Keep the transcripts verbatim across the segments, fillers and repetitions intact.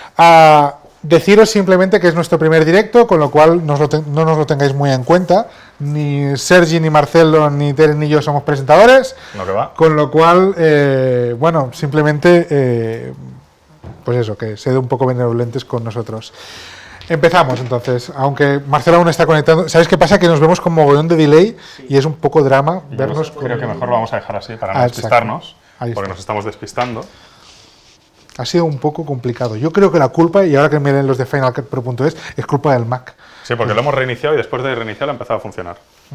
Uh, deciros simplemente que es nuestro primer directo, con lo cual no, lo no nos lo tengáis muy en cuenta. Ni Sergi, ni Marcelo, ni Tere, ni yo somos presentadores. No que va. Con lo cual, eh, bueno, simplemente, eh, pues eso, que sed un poco benevolentes con nosotros. Empezamos, entonces, aunque Marcelo aún está conectando. ¿Sabes qué pasa? Que nos vemos con mogollón de delay y es un poco drama Yo vernos creo con... que mejor lo vamos a dejar así para no Ah, despistarnos, Ahí porque está. nos estamos despistando. Ha sido un poco complicado. Yo creo que la culpa, y ahora que miren los de Final Cut Pro punto es, es culpa del Mac. Sí, porque lo hemos reiniciado y después de reiniciar ha empezado a funcionar.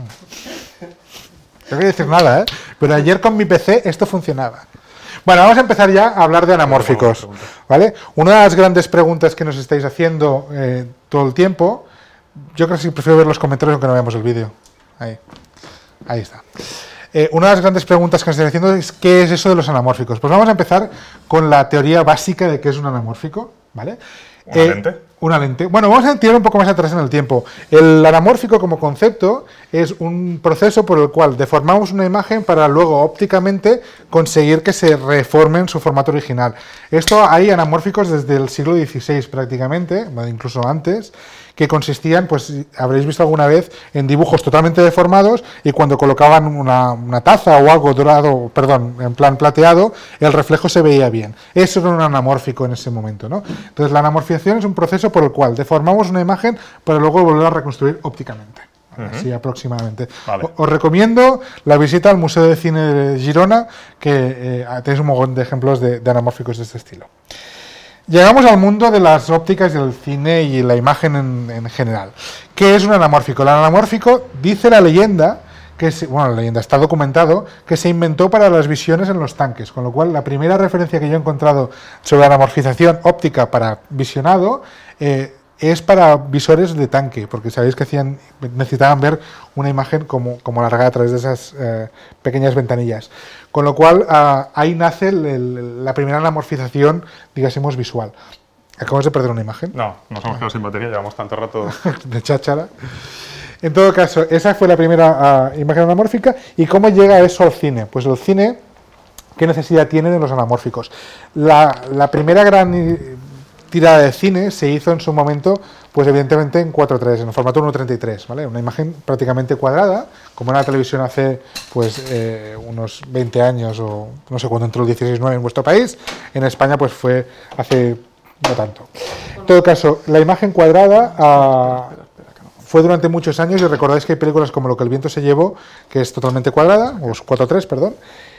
No quiero decir nada, ¿eh? Pero ayer con mi P C esto funcionaba. Bueno, vamos a empezar ya a hablar de anamórficos, ¿vale? Una de las grandes preguntas que nos estáis haciendo eh, todo el tiempo, yo creo que sí prefiero ver los comentarios aunque no veamos el vídeo. Ahí, ahí está. Eh, una de las grandes preguntas que nos estáis haciendo es ¿qué es eso de los anamórficos? Pues vamos a empezar con la teoría básica de qué es un anamórfico, ¿vale? ¿Una Eh, lente? Una lente. Bueno, vamos a tirar un poco más atrás en el tiempo. El anamórfico como concepto es un proceso por el cual deformamos una imagen para luego ópticamente conseguir que se reforme en su formato original. Esto hay anamórficos desde el siglo dieciséis prácticamente, incluso antes, que consistían, pues habréis visto alguna vez, en dibujos totalmente deformados y cuando colocaban una, una taza o algo dorado, perdón, en plan plateado, el reflejo se veía bien. Eso era un anamórfico en ese momento, ¿no? Entonces la anamorfización es un proceso por el cual deformamos una imagen para luego volver a reconstruir ópticamente. Uh-huh. Así aproximadamente. Vale. Os recomiendo la visita al Museo de Cine de Girona, que eh, tenéis un montón de ejemplos de, de anamórficos de este estilo. Llegamos al mundo de las ópticas y el cine y la imagen en, en general. ¿Qué es un anamórfico? El anamórfico, dice la leyenda, que se, bueno, la leyenda está documentado, que se inventó para las visiones en los tanques, con lo cual la primera referencia que yo he encontrado sobre anamorfización óptica para visionado eh, es para visores de tanque, porque sabéis que hacían, necesitaban ver una imagen como, como alargada a través de esas eh, pequeñas ventanillas. Con lo cual, uh, ahí nace el, el, la primera anamorfización, digásemos, visual. ¿Acabamos de perder una imagen? No, nos hemos quedado sin batería, llevamos tanto rato... de cháchara. En todo caso, esa fue la primera uh, imagen anamórfica. ¿Y cómo llega eso al cine? Pues el cine, ¿qué necesidad tiene de los anamórficos? La, la primera gran tirada de cine se hizo en su momento, pues evidentemente en cuatro tres, en el formato uno treinta y tres, ¿vale? Una imagen prácticamente cuadrada, como en la televisión hace pues eh, unos veinte años o no sé cuándo entró el dieciséis nueve en vuestro país, en España pues fue hace no tanto. En todo caso, la imagen cuadrada uh, fue durante muchos años y recordáis que hay películas como Lo que el viento se llevó, que es totalmente cuadrada, o cuatro tres, perdón.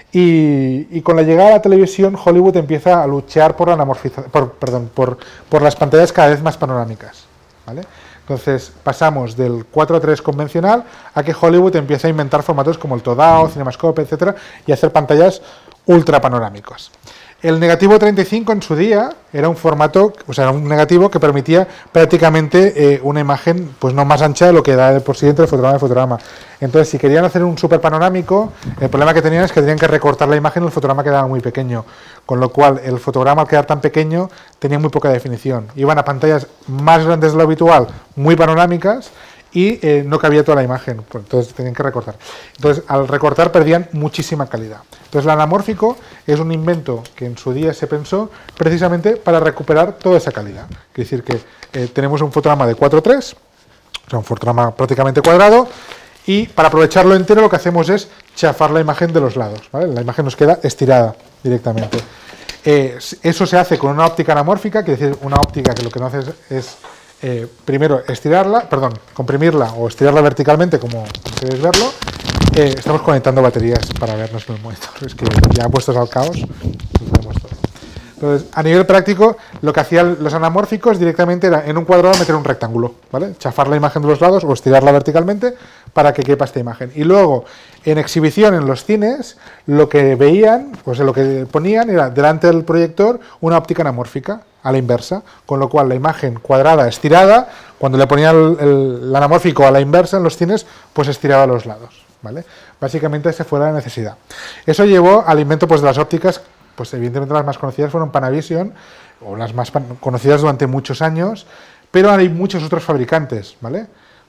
Y, y con la llegada a la televisión, Hollywood empieza a luchar por, la anamorfiza, por, perdón, por, por las pantallas cada vez más panorámicas, ¿vale? Entonces pasamos del cuatro tres convencional a que Hollywood empieza a inventar formatos como el Todao, Cinemascope, etcétera, y hacer pantallas ultra panorámicas. El negativo treinta y cinco en su día era un formato, o sea, era un negativo que permitía prácticamente eh, una imagen pues no más ancha de lo que da de por sí entre el fotograma y el fotograma. Entonces, si querían hacer un super panorámico, el problema que tenían es que tenían que recortar la imagen y el fotograma quedaba muy pequeño. Con lo cual, el fotograma al quedar tan pequeño tenía muy poca definición. Iban a pantallas más grandes de lo habitual, muy panorámicas, y eh, no cabía toda la imagen, pues entonces tenían que recortar. Entonces, al recortar perdían muchísima calidad. Entonces, el anamórfico es un invento que en su día se pensó precisamente para recuperar toda esa calidad. Quiere decir que eh, tenemos un fotograma de cuatro tres, o sea, un fotograma prácticamente cuadrado, y para aprovecharlo entero lo que hacemos es chafar la imagen de los lados, ¿vale? La imagen nos queda estirada directamente. Eh, eso se hace con una óptica anamórfica, quiere decir una óptica que lo que no hace es... es Eh, primero estirarla, perdón, comprimirla o estirarla verticalmente, como queréis verlo. Eh, estamos conectando baterías para vernos en el monitor, es que ya puestos al caos, lo sabemos todo. Entonces, a nivel práctico, lo que hacían los anamórficos directamente era en un cuadrado meter un rectángulo, ¿vale? Chafar la imagen de los lados o estirarla verticalmente para que quepa esta imagen. Y luego, en exhibición en los cines, lo que veían, pues lo que ponían era delante del proyector una óptica anamórfica a la inversa, con lo cual la imagen cuadrada estirada, cuando le ponían el, el, el anamórfico a la inversa en los cines, pues estiraba a los lados, ¿vale? Básicamente esa fue la necesidad. Eso llevó al invento pues de las ópticas, pues evidentemente las más conocidas fueron Panavision, o las más conocidas durante muchos años, pero hay muchos otros fabricantes, ¿vale?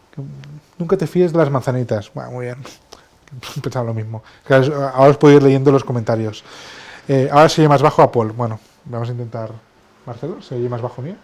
Nunca te fíes de las manzanitas. Bueno, muy bien, pensaba lo mismo. Ahora os puedo ir leyendo los comentarios. Eh, ahora sigue más bajo Apple. Bueno, vamos a intentar Marcelo, se oye más bajo mío.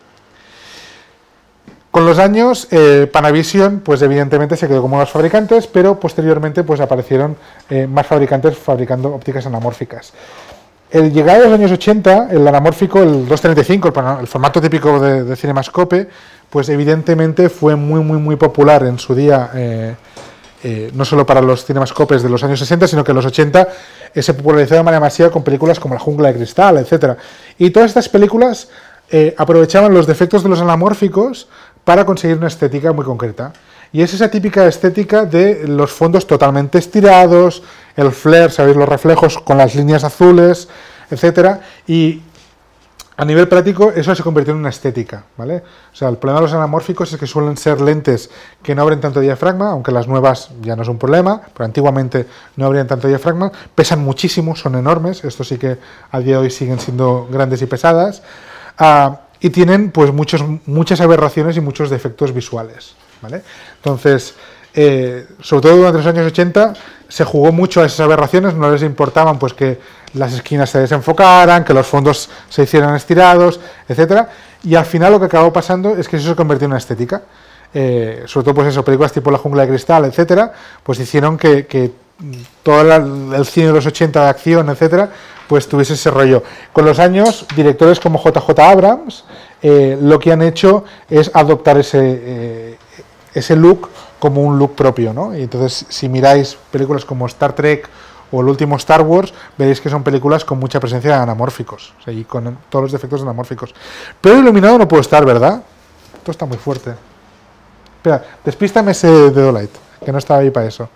Con los años, eh, Panavision, pues evidentemente se quedó como los fabricantes, pero posteriormente pues aparecieron eh, más fabricantes fabricando ópticas anamórficas. El llegado de los años ochenta, el anamórfico, el doscientos treinta y cinco, el, el formato típico de, de CinemaScope, pues evidentemente fue muy, muy, muy popular en su día, eh, eh, no solo para los CinemaScopes de los años sesenta, sino que en los ochenta eh, se popularizó de manera masiva con películas como La jungla de cristal, etcétera. Y todas estas películas eh, aprovechaban los defectos de los anamórficos para conseguir una estética muy concreta. Y es esa típica estética de los fondos totalmente estirados, el flare, sabéis, los reflejos con las líneas azules, etcétera. Y a nivel práctico eso se convirtió en una estética, ¿vale? O sea, el problema de los anamórficos es que suelen ser lentes que no abren tanto diafragma, aunque las nuevas ya no es un problema, pero antiguamente no abrían tanto diafragma, pesan muchísimo, son enormes, estos sí que a día de hoy siguen siendo grandes y pesadas. Uh, y tienen pues muchos, muchas aberraciones y muchos defectos visuales, ¿vale? Entonces, eh, sobre todo durante los años ochenta se jugó mucho a esas aberraciones, no les importaban pues que las esquinas se desenfocaran, que los fondos se hicieran estirados, etcétera, y al final lo que acabó pasando es que eso se convirtió en una estética, eh, sobre todo pues eso, películas tipo La jungla de cristal, etcétera, pues hicieron que, que todo la, el cine de los ochenta de acción, etcétera, pues tuviese ese rollo. Con los años, directores como J J Abrams eh, lo que han hecho es adoptar ese, eh, ese look como un look propio, ¿no? Y entonces, si miráis películas como Star Trek o el último Star Wars, veréis que son películas con mucha presencia de anamórficos, o sea, y con todos los defectos anamórficos. Pero iluminado no puedo estar, ¿verdad? Esto está muy fuerte. Espera, despístame ese dedo light, que no estaba ahí para eso.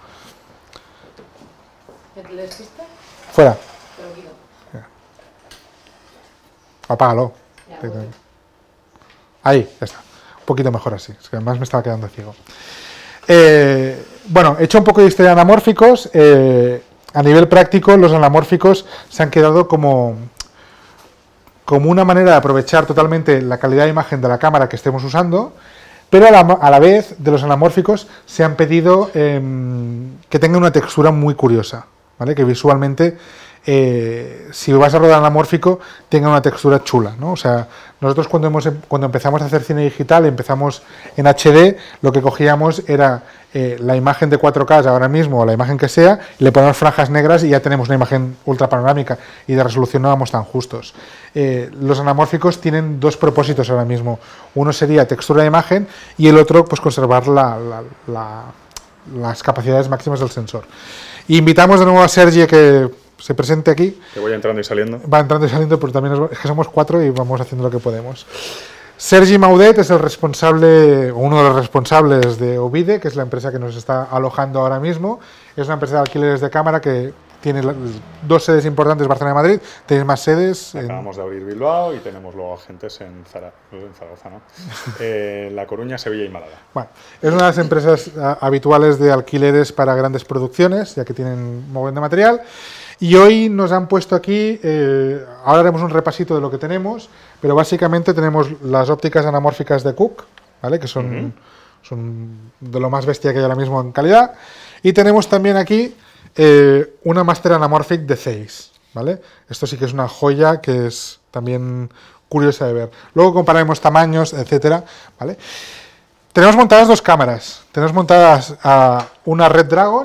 ¿Le despista? Fuera. Te lo quito. Apágalo. Ya, Ahí, ya está. Un poquito mejor así. Es que además me estaba quedando ciego. Eh, bueno, he hecho un poco de historia de anamórficos. Eh, a nivel práctico, los anamórficos se han quedado como, como una manera de aprovechar totalmente la calidad de imagen de la cámara que estemos usando, pero a la, a la vez de los anamórficos se han pedido eh, que tengan una textura muy curiosa, ¿vale? Que visualmente, eh, si vas a rodar anamórfico, tenga una textura chula, ¿no? O sea, nosotros cuando, hemos, cuando empezamos a hacer cine digital, empezamos en H D, lo que cogíamos era eh, la imagen de cuatro K ahora mismo, o la imagen que sea, y le ponemos franjas negras y ya tenemos una imagen ultra panorámica, y de resolución no vamos tan justos. Eh, los anamórficos tienen dos propósitos ahora mismo. Uno sería textura de imagen, y el otro, pues conservar la, la, la, las capacidades máximas del sensor. Y invitamos de nuevo a Sergi que se presente aquí. Que voy entrando y saliendo. Va entrando y saliendo, pero también es que somos cuatro y vamos haciendo lo que podemos. Sergi Maudet es el responsable, uno de los responsables de Ovide, que es la empresa que nos está alojando ahora mismo. Es una empresa de alquileres de cámara que tiene dos sedes importantes, Barcelona y Madrid. Tenéis más sedes. Acabamos en... de abrir Bilbao y tenemos luego agentes en, Zara... en Zaragoza, ¿no? eh, La Coruña, Sevilla y Málaga. Bueno, es una de las empresas a, habituales de alquileres para grandes producciones, ya que tienen mogollón de material. Y hoy nos han puesto aquí, eh, ahora haremos un repasito de lo que tenemos, pero básicamente tenemos las ópticas anamórficas de Cooke, ¿vale? Que son, uh-huh. son de lo más bestia que hay ahora mismo en calidad. Y tenemos también aquí eh, una Master Anamorphic de Zeiss, ¿vale? Esto sí que es una joya que es también curiosa de ver. Luego compararemos tamaños, etcétera, ¿vale? Tenemos montadas dos cámaras. Tenemos montadas uh, una Red Dragon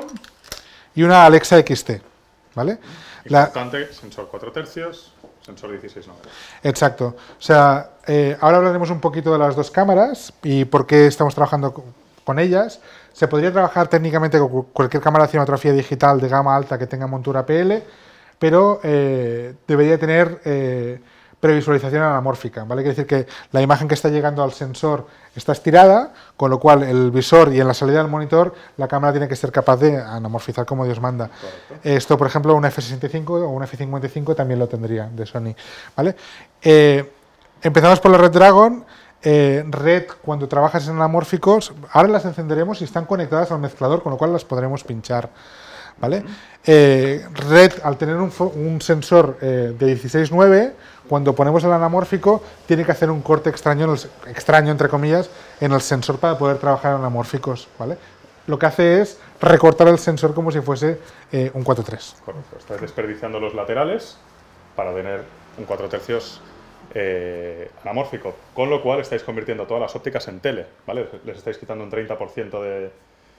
y una Alexa X T. ¿Vale? Importante, la... sensor cuatro tercios, sensor dieciséis noventa. Exacto. O sea, eh, ahora hablaremos un poquito de las dos cámaras y por qué estamos trabajando con ellas. Se podría trabajar técnicamente con cualquier cámara de cinematografía digital de gama alta que tenga montura P L, pero eh, debería tener eh, previsualización anamórfica, ¿vale? Quiere decir que la imagen que está llegando al sensor está estirada, con lo cual el visor y en la salida del monitor la cámara tiene que ser capaz de anamorfizar como Dios manda. Correcto. Esto, por ejemplo, una F sesenta y cinco o una F cincuenta y cinco también lo tendría de Sony, ¿vale? Eh, empezamos por la Red Dragon. Eh, Red, cuando trabajas en anamórficos, ahora las encenderemos y están conectadas al mezclador, con lo cual las podremos pinchar, ¿vale? Uh-huh. eh, Red, al tener un, un sensor eh, de dieciséis nueve, cuando ponemos el anamórfico, tiene que hacer un corte extraño, en el, extraño entre comillas, en el sensor para poder trabajar en anamórficos, ¿vale? Lo que hace es recortar el sensor como si fuese eh, un cuatro tres. Correcto, estás desperdiciando los laterales para tener un cuatro tercios eh, anamórfico, con lo cual estáis convirtiendo todas las ópticas en tele, ¿vale? Les estáis quitando un treinta por ciento de,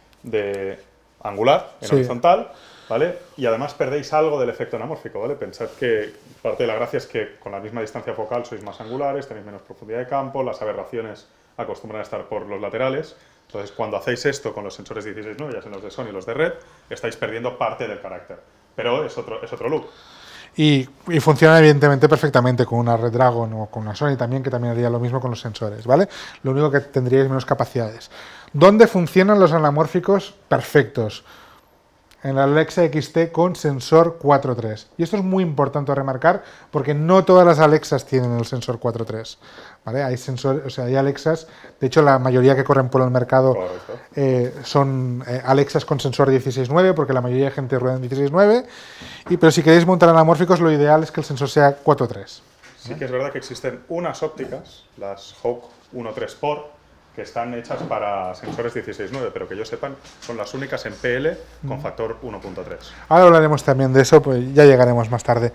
de angular en sí. horizontal, ¿vale? Y además perdéis algo del efecto anamórfico, ¿vale? Pensad que parte de la gracia es que con la misma distancia focal sois más angulares, tenéis menos profundidad de campo, las aberraciones acostumbran a estar por los laterales. Entonces, cuando hacéis esto con los sensores dieciséis nueve, ya sean los de Sony y los de Red, estáis perdiendo parte del carácter. Pero es otro, es otro look. Y, y funciona evidentemente perfectamente con una Red Dragon o con una Sony también, que también haría lo mismo con los sensores, ¿vale? Lo único que tendríais menos capacidades. ¿Dónde funcionan los anamórficos perfectos? En la Alexa X T con sensor cuatro punto tres. Y esto es muy importante remarcar porque no todas las Alexas tienen el sensor cuatro punto tres. ¿Vale? Hay sensores, o sea, hay Alexas, de hecho la mayoría que corren por el mercado eh, son eh, Alexas con sensor dieciséis nueve, porque la mayoría de gente rueda en dieciséis nueve, y, pero si queréis montar anamórficos lo ideal es que el sensor sea cuatro punto tres. Sí que es verdad que existen unas ópticas, las Hawk uno punto tres Por, que están hechas para sensores dieciséis nueve, pero que yo sepan son las únicas en P L con factor uno punto tres. Ahora hablaremos también de eso, pues ya llegaremos más tarde.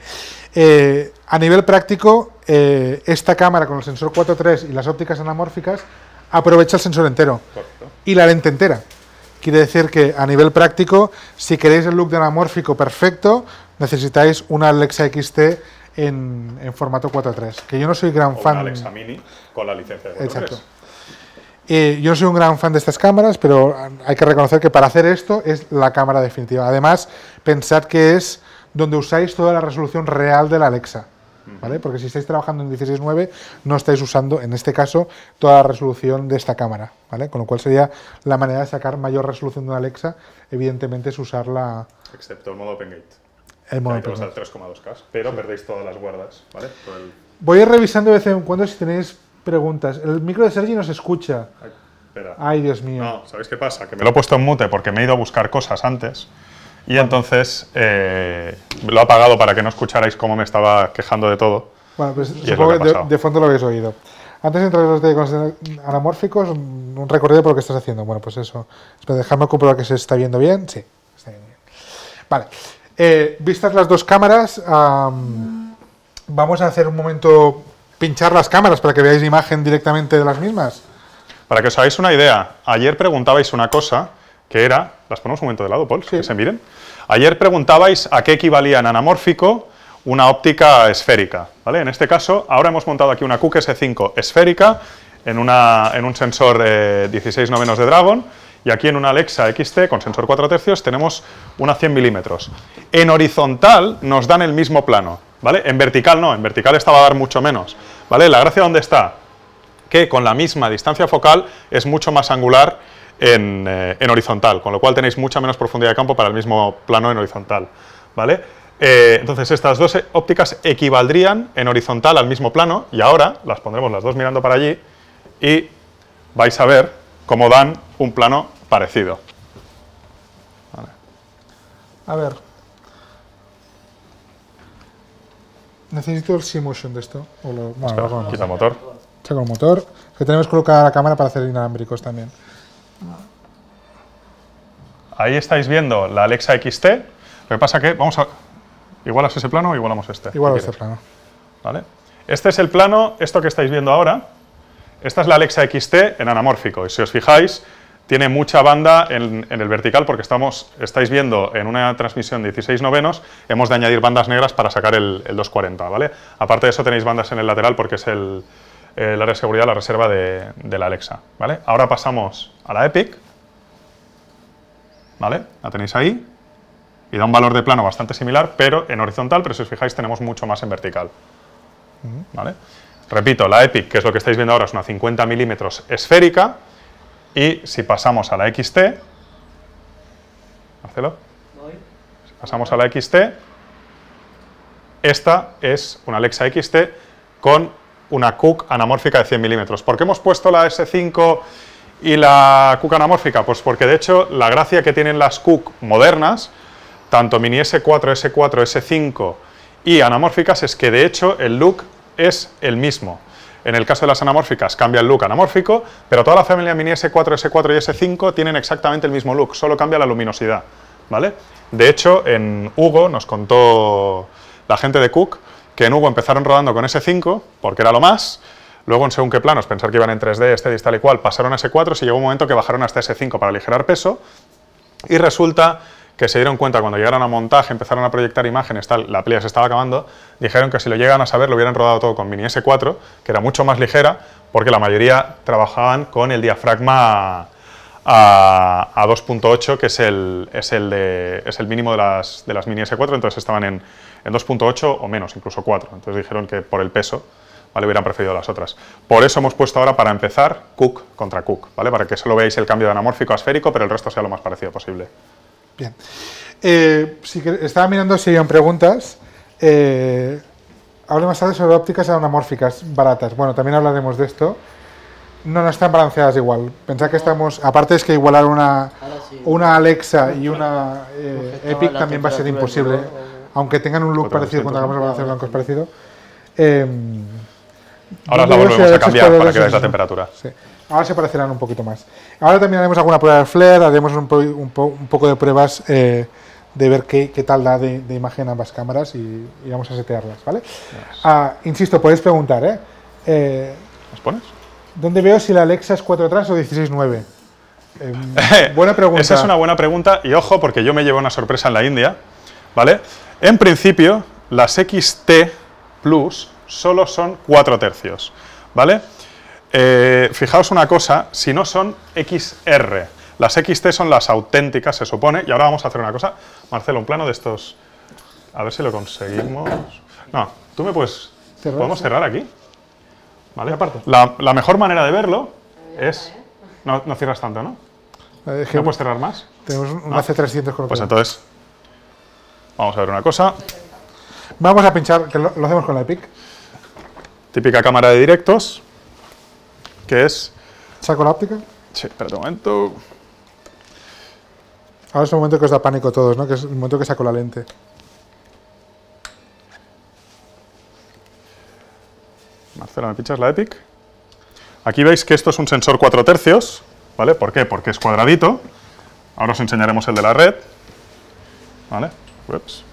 Eh, a nivel práctico, eh, esta cámara con el sensor cuatro punto tres y las ópticas anamórficas aprovecha el sensor entero. Correcto. Y la lente entera. Quiere decir que a nivel práctico, si queréis el look de anamórfico perfecto, necesitáis una Alexa X T en, en formato cuatro punto tres, que yo no soy gran o fan. Una Alexa Mini con la licencia de cuatro punto tres. Exacto. Eh, yo no soy un gran fan de estas cámaras, pero hay que reconocer que para hacer esto es la cámara definitiva. Además, pensad que es donde usáis toda la resolución real de la Alexa, ¿vale? Porque si estáis trabajando en dieciséis nueve, no estáis usando, en este caso, toda la resolución de esta cámara, ¿vale? Con lo cual sería la manera de sacar mayor resolución de una Alexa, evidentemente es usarla... Excepto el modo OpenGate. El modo OpenGate. Al tres coma dos K, pero sí. Perdéis todas las guardas, ¿vale? El... Voy a ir revisando de vez en cuando si tenéis... preguntas. El micro de Sergi no se escucha. Ay, espera. Ay, Dios mío. No, ¿sabéis qué pasa? Que me lo he puesto en mute porque me he ido a buscar cosas antes y entonces eh, lo he apagado para que no escucharais cómo me estaba quejando de todo. Bueno, pues supongo que de, de fondo lo habéis oído. Antes de entrar en los detalles anamórficos, un recorrido por lo que estás haciendo. Bueno, pues eso. Espera, dejadme comprobar que se está viendo bien. Sí, está viendo bien. Vale. Eh, vistas las dos cámaras, um, vamos a hacer un momento... pinchar las cámaras para que veáis imagen directamente de las mismas. Para que os hagáis una idea, ayer preguntabais una cosa que era, las ponemos un momento de lado, Paul, sí. Que se miren. Ayer preguntabais a qué equivalía en anamórfico una óptica esférica, ¿vale? En este caso, ahora hemos montado aquí una Cooke S cinco esférica en, una, en un sensor de dieciséis novenos de Dragon y aquí en una Alexa X T con sensor cuatro tercios tenemos una cien milímetros. En horizontal nos dan el mismo plano, ¿vale? En vertical no, en vertical esta va a dar mucho menos, ¿vale? La gracia ¿dónde está? Que con la misma distancia focal es mucho más angular en, eh, en horizontal, con lo cual tenéis mucha menos profundidad de campo para el mismo plano en horizontal, ¿vale? Eh, entonces estas dos ópticas equivaldrían en horizontal al mismo plano y ahora las pondremos las dos mirando para allí y vais a ver cómo dan un plano parecido. Vale. A ver. Necesito el Simution de esto. O lo, bueno, Espera, lo quita el motor. Saco el motor. Que tenemos colocada la cámara para hacer inalámbricos también. Ahí estáis viendo la Alexa X T. Lo que pasa que vamos a... ¿Igualas ese plano o igualamos este? Igual este plano. ¿Vale? Este es el plano, esto que estáis viendo ahora. Esta es la Alexa X T en anamórfico. Y si os fijáis, tiene mucha banda en, en el vertical porque estamos, estáis viendo en una transmisión de dieciséis novenos, hemos de añadir bandas negras para sacar el, el doscientos cuarenta, ¿vale? Aparte de eso tenéis bandas en el lateral porque es el, el área de seguridad, la reserva de, de la Alexa, ¿vale? Ahora pasamos a la Epic, ¿vale? La tenéis ahí y da un valor de plano bastante similar, pero en horizontal, pero si os fijáis tenemos mucho más en vertical, ¿vale? Repito, la Epic, que es lo que estáis viendo ahora, es una cincuenta milímetros esférica. Y si pasamos a la X T, Marcelo, si pasamos a la X T, esta es una Alexa X T con una Cooke anamórfica de cien milímetros. ¿Por qué hemos puesto la S cinco y la Cooke anamórfica? Pues porque de hecho la gracia que tienen las Cooke modernas, tanto Mini S cuatro, S cuatro, S cinco y anamórficas, es que de hecho el look es el mismo. En el caso de las anamórficas cambia el look anamórfico, pero toda la familia Mini S cuatro, S cuatro y S cinco tienen exactamente el mismo look, solo cambia la luminosidad, ¿vale? De hecho, en Hugo nos contó la gente de Cooke que en Hugo empezaron rodando con ese cinco, porque era lo más, luego en según qué planos, pensar que iban en tres D, este tal y cual, pasaron a ese cuatro, y llegó un momento que bajaron hasta ese cinco para aligerar peso, y resulta que se dieron cuenta cuando llegaron a montaje, empezaron a proyectar imágenes, tal, la playa se estaba acabando, dijeron que si lo llegan a saber lo hubieran rodado todo con Mini ese cuatro, que era mucho más ligera, porque la mayoría trabajaban con el diafragma a, a dos punto ocho, que es el, es, el de, es el mínimo de las, de las Mini ese cuatro, entonces estaban en, en dos punto ocho o menos, incluso cuatro, entonces dijeron que por el peso, ¿vale?, hubieran preferido las otras. Por eso hemos puesto ahora, para empezar, Cook contra Cook, ¿vale?, para que solo veáis el cambio de anamórfico a esférico, pero el resto sea lo más parecido posible. Bien. Eh, si que, estaba mirando si hay preguntas. Eh, hable más tarde sobre ópticas anamórficas baratas. Bueno, también hablaremos de esto. No, no están balanceadas igual. Pensad que estamos... Aparte es que igualar una, sí. una Alexa y una eh, Epic también va a ser imposible. O... Aunque tengan un look parecido cuando hagamos el balanceo blanco es parecido. Eh, Ahora la volvemos a cambiar para que veáis la temperatura. Sí. Ahora se parecerán un poquito más. Ahora también haremos alguna prueba de flare, haremos un, po un, po un poco de pruebas eh, de ver qué, qué tal da de, de imagen ambas cámaras y, y vamos a setearlas, ¿vale? Yes. Ah, insisto, podéis preguntar, ¿eh? eh ¿Las pones? ¿Dónde veo si la Alexa es cuatro atrás o dieciséis nueve? Eh, buena pregunta. Esa es una buena pregunta y ojo, porque yo me llevo una sorpresa en la India, ¿vale? En principio, las X T Plus solo son cuatro tercios, ¿vale? Eh, fijaos una cosa, si no son X R, las X T son las auténticas, se supone, y ahora vamos a hacer una cosa. Marcelo, un plano de estos, a ver si lo conseguimos. No, tú me puedes, ¿Cerrar? ¿Podemos cerrar aquí? ¿Vale? La, la mejor manera de verlo es, no, no cierras tanto, ¿no? Eh, ¿No puedes cerrar más? Tenemos un no. A C trescientos con Pues entonces, vamos a ver una cosa. Vamos a pinchar, que lo, lo hacemos con la Epic. Típica cámara de directos. Que es... ¿Saco la óptica? Sí, espera un momento. Ahora es el momento que os da pánico a todos, ¿no? Que es el momento que saco la lente. Marcelo, ¿me pinchas la Epic? Aquí veis que esto es un sensor cuatro tercios, ¿vale? ¿Por qué? Porque es cuadradito. Ahora os enseñaremos el de la red. ¿Vale? Ups.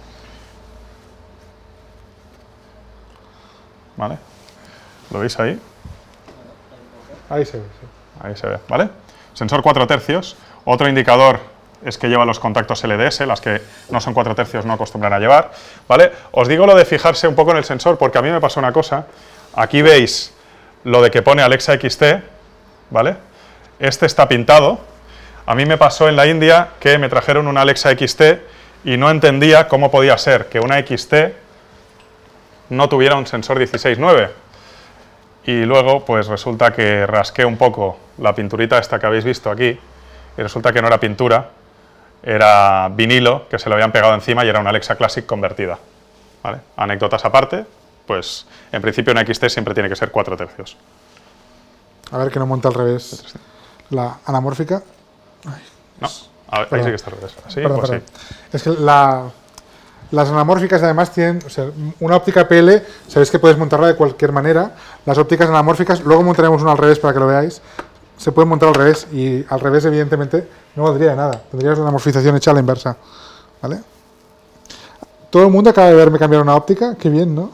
¿Vale? ¿Lo veis ahí? Ahí se ve, sí. Ahí se ve, ¿vale? Sensor cuatro tercios. Otro indicador es que lleva los contactos L D S, las que no son cuatro tercios no acostumbran a llevar, ¿vale? Os digo lo de fijarse un poco en el sensor porque a mí me pasó una cosa. Aquí veis lo de que pone Alexa X T, ¿vale? Este está pintado. A mí me pasó en la India que me trajeron una Alexa X T y no entendía cómo podía ser que una X T no tuviera un sensor dieciséis nueve. Y luego, pues resulta que rasqué un poco la pinturita esta que habéis visto aquí, y resulta que no era pintura, era vinilo que se lo habían pegado encima y era una Alexa Classic convertida. ¿Vale? Anécdotas aparte, pues en principio una X T siempre tiene que ser cuatro tercios. A ver que no monta al revés la anamórfica. Ay, no, a ver, ahí sí que está al revés. ¿Sí? Perdón, Pues perdón. sí. Es que la... Las anamórficas además tienen, o sea, una óptica P L, sabéis que puedes montarla de cualquier manera. Las ópticas anamórficas, luego montaremos una al revés para que lo veáis, se pueden montar al revés y al revés evidentemente no valdría de nada, tendrías una anamorfización hecha a la inversa, ¿vale? Todo el mundo acaba de verme cambiar una óptica, qué bien, ¿no?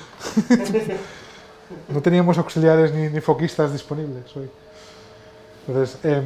No teníamos auxiliares ni, ni foquistas disponibles hoy. Entonces, eh,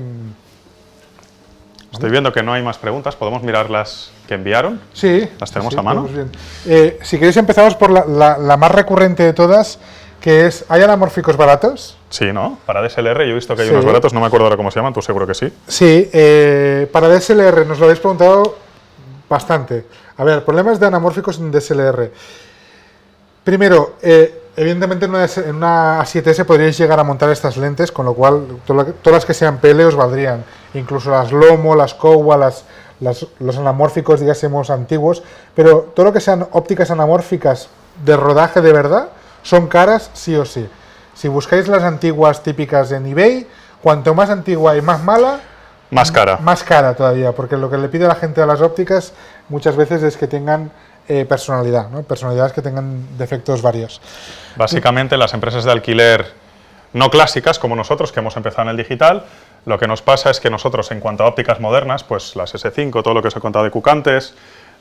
estoy viendo que no hay más preguntas. ¿Podemos mirar las que enviaron? Sí. ¿Las tenemos sí, a mano? Bien. Eh, si queréis empezamos por la, la, la más recurrente de todas, que es, ¿hay anamórficos baratos? Sí, ¿no? Para D S L R yo he visto que hay sí. unos baratos, no me acuerdo ahora cómo se llaman, tú seguro que sí. Sí, eh, para D S L R nos lo habéis preguntado bastante. A ver, problemas de anamórficos en D S L R. Primero, eh, evidentemente en una, en una A siete S podríais llegar a montar estas lentes, con lo cual to todas las que sean P L os valdrían. Incluso las Lomo, las Kowa, las, las, los anamórficos, digásemos, antiguos. Pero todo lo que sean ópticas anamórficas de rodaje de verdad son caras sí o sí. Si buscáis las antiguas típicas en eBay, cuanto más antigua y más mala, más cara. Más cara todavía, porque lo que le pide a la gente a las ópticas muchas veces es que tengan eh, personalidad, ¿no? Personalidades que tengan defectos varios. Básicamente las empresas de alquiler no clásicas como nosotros, que hemos empezado en el digital, lo que nos pasa es que nosotros en cuanto a ópticas modernas, pues las S cinco, todo lo que os he contado de Cook antes,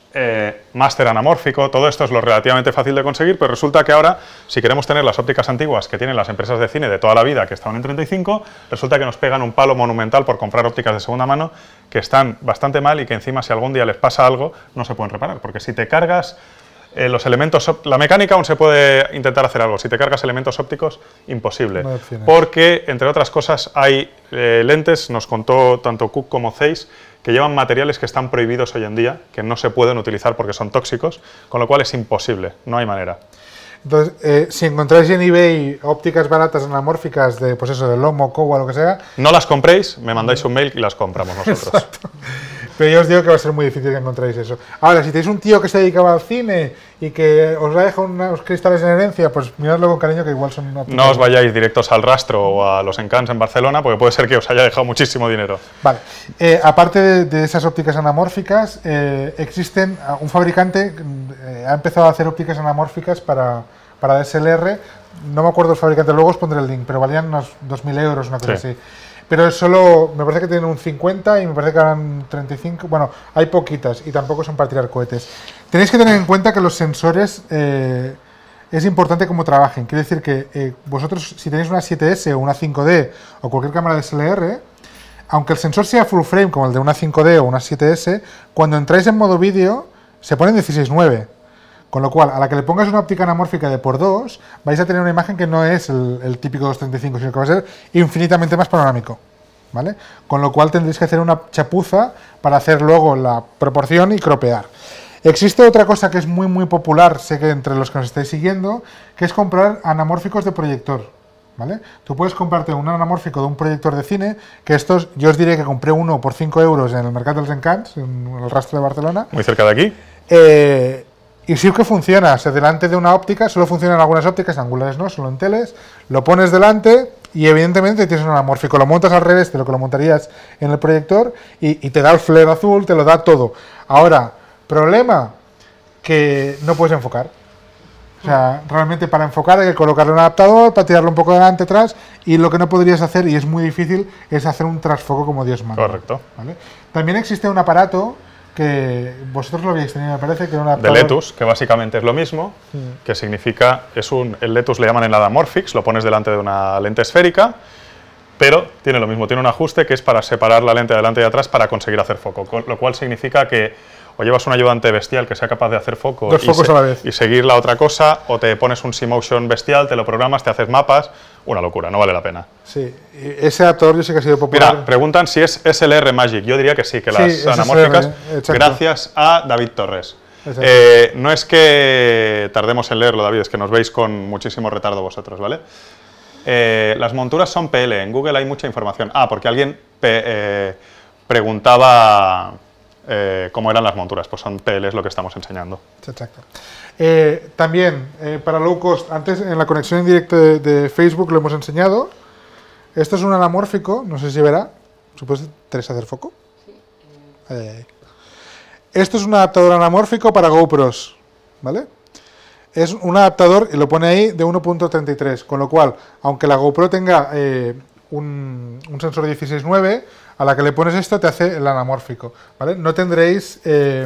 eh, máster anamórfico, todo esto es lo relativamente fácil de conseguir, pero resulta que ahora, si queremos tener las ópticas antiguas que tienen las empresas de cine de toda la vida, que estaban en treinta y cinco, resulta que nos pegan un palo monumental por comprar ópticas de segunda mano, que están bastante mal y que encima si algún día les pasa algo, no se pueden reparar, porque si te cargas eh, los elementos, la mecánica aún se puede intentar hacer algo, si te cargas elementos ópticos, imposible, No porque, entre otras cosas, hay eh, lentes, nos contó tanto Cook como Zeiss, que llevan materiales que están prohibidos hoy en día, que no se pueden utilizar porque son tóxicos, con lo cual es imposible, no hay manera. Entonces, eh, si encontráis en eBay ópticas baratas anamórficas de, pues eso, de Lomo, Kowa o lo que sea... No las compréis, me mandáis un mail y las compramos nosotros. Exacto. Pero yo os digo que va a ser muy difícil que encontréis eso. Ahora, si tenéis un tío que se dedicaba al cine y que os ha dejado unos cristales en herencia, pues miradlo con cariño, que igual son una... No os vayáis directos al Rastro o a los Encants en Barcelona, porque puede ser que os haya dejado muchísimo dinero. Vale. Eh, aparte de, de esas ópticas anamórficas, eh, existen... Un fabricante eh, ha empezado a hacer ópticas anamórficas para, para D S L R. No me acuerdo el fabricante, luego os pondré el link, pero valían unos dos mil euros, una cosa Sí. así. Pero es solo, me parece que tienen un cincuenta y me parece que eran treinta y cinco, bueno, hay poquitas y tampoco son para tirar cohetes. Tenéis que tener en cuenta que los sensores eh, es importante cómo trabajen. Quiere decir que eh, vosotros, si tenéis una siete ese o una cinco D o cualquier cámara de D S L R, aunque el sensor sea full frame como el de una cinco D o una siete ese, cuando entráis en modo vídeo se pone en dieciséis nueve. Con lo cual, a la que le pongas una óptica anamórfica de por dos, vais a tener una imagen que no es el, el típico dos treinta y cinco, sino que va a ser infinitamente más panorámico, ¿vale? Con lo cual tendréis que hacer una chapuza para hacer luego la proporción y cropear. Existe otra cosa que es muy muy popular, sé que entre los que nos estáis siguiendo, que es comprar anamórficos de proyector, ¿vale? Tú puedes comprarte un anamórfico de un proyector de cine, que estos, yo os diré que compré uno por cinco euros en el Mercat dels Encants, en el Rastro de Barcelona. Muy cerca de aquí. Eh... Y sí que funciona, o sea, delante de una óptica, solo funcionan algunas ópticas, angulares no, solo en teles, lo pones delante y evidentemente tienes un anamórfico, lo montas al revés de lo que lo montarías en el proyector y, y te da el flare azul, te lo da todo. Ahora, problema, que no puedes enfocar. O sea, realmente para enfocar hay que colocarle un adaptador, para tirarlo un poco delante, atrás, y lo que no podrías hacer, y es muy difícil, es hacer un trasfoco como Dios manda. Correcto. ¿Vale? También existe un aparato que vosotros lo habéis tenido, me parece, que era un De adaptador... Letus, que básicamente es lo mismo, Mm. que significa, es un, el Letus le llaman el Anamorphix, lo pones delante de una lente esférica, pero tiene lo mismo, tiene un ajuste que es para separar la lente de delante y de atrás para conseguir hacer foco, con, lo cual significa que o llevas un ayudante bestial que sea capaz de hacer foco Dos y, focos se, a la vez. y seguir la otra cosa, o te pones un C-Motion bestial, te lo programas, te haces mapas, una locura, no vale la pena. Sí, y ese adaptador yo sé que ha sido popular. Mira, preguntan si es S L R Magic, yo diría que sí, que Sí, las es S L R, anamórficas, exacto. gracias a David Torres. Exacto. Eh, no es que tardemos en leerlo, David, es que nos veis con muchísimo retardo vosotros, ¿vale? Eh, las monturas son P L, en Google hay mucha información. Ah, porque alguien pe- eh, preguntaba eh, cómo eran las monturas, pues son P L, es lo que estamos enseñando. Exacto. Eh, también, eh, para low cost, antes en la conexión en directo de, de Facebook lo hemos enseñado. Esto es un anamórfico, no sé si verá. ¿Supuesto Teresa hacer foco? Sí. Eh, esto es un adaptador anamórfico para GoPros, ¿vale? Es un adaptador, y lo pone ahí, de uno punto treinta y tres, con lo cual, aunque la GoPro tenga eh, un, un sensor dieciséis nueve, a la que le pones esto te hace el anamórfico, ¿vale? No tendréis... Eh,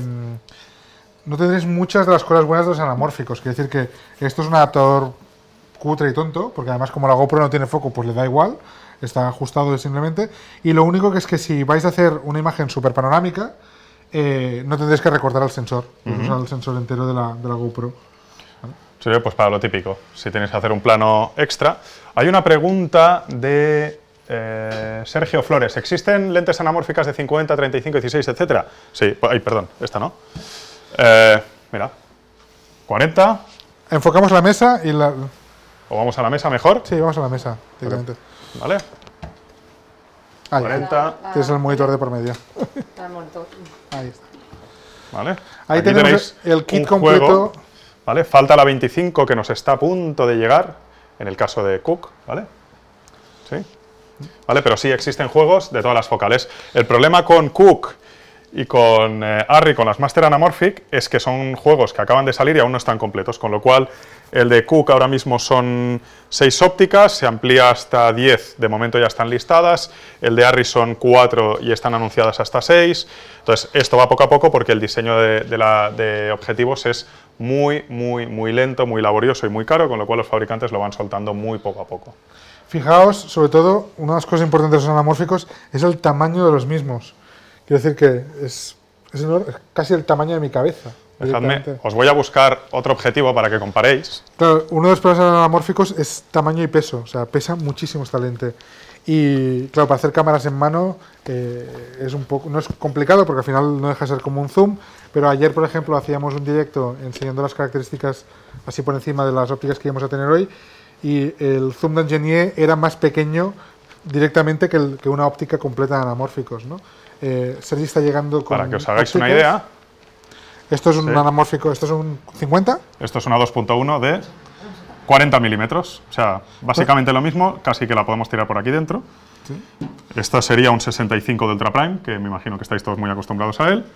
no tendréis muchas de las cosas buenas de los anamórficos, quiere decir que esto es un adaptador cutre y tonto, porque además como la GoPro no tiene foco, pues le da igual, está ajustado simplemente, y lo único que es que si vais a hacer una imagen súper panorámica, eh, no tendréis que recortar el sensor, uh-huh. usar el sensor entero de la, de la GoPro. Sería pues para lo típico, si tenéis que hacer un plano extra. Hay una pregunta de eh, Sergio Flores. ¿Existen lentes anamórficas de cincuenta, treinta y cinco, dieciséis, etcétera? Sí, ay, perdón, esta no. Eh, mira, cuarenta. Enfocamos la mesa y la... ¿O vamos a la mesa mejor? Sí, vamos a la mesa, directamente. Vale. Ahí, cuarenta. Tienes el monitor de por medio. El monitor. Ahí está. Vale. Ahí Aquí tenemos tenéis el kit un completo. juego, ¿vale? Falta la veinticinco que nos está a punto de llegar, en el caso de Cook, ¿vale? Sí. ¿Vale? Pero sí existen juegos de todas las focales. El problema con Cook y con eh, Arri, con las Master Anamorphic, es que son juegos que acaban de salir y aún no están completos, con lo cual el de Cook ahora mismo son seis ópticas, se amplía hasta diez, de momento ya están listadas, el de Arri son cuatro y están anunciadas hasta seis, entonces esto va poco a poco porque el diseño de, de, la, de objetivos es muy, muy, muy lento, muy laborioso y muy caro, con lo cual los fabricantes lo van soltando muy poco a poco. Fijaos, sobre todo, una de las cosas importantes de los anamórficos es el tamaño de los mismos. Quiero decir que es, es, enorme, es casi el tamaño de mi cabeza. Dejadme, os voy a buscar otro objetivo para que comparéis. Claro, uno de los problemas anamórficos es tamaño y peso, o sea, pesa muchísimo esta lente. Y claro, para hacer cámaras en mano eh, es un poco, no es complicado porque al final no deja de ser como un zoom, pero ayer, por ejemplo, hacíamos un directo enseñando las características así por encima de las ópticas que íbamos a tener hoy, y el zoom de Ingenier era más pequeño directamente que, el, que una óptica completa de anamórficos, ¿no? Eh, Sergi está llegando con... Para que os hagáis ópticas. una idea... Esto es un sí. anamórfico, ¿esto es un cincuenta? Esto es una dos punto uno de cuarenta milímetros, o sea, básicamente lo mismo, casi que la podemos tirar por aquí dentro. ¿Sí? Esta sería un sesenta y cinco de Ultra Prime, que me imagino que estáis todos muy acostumbrados a él.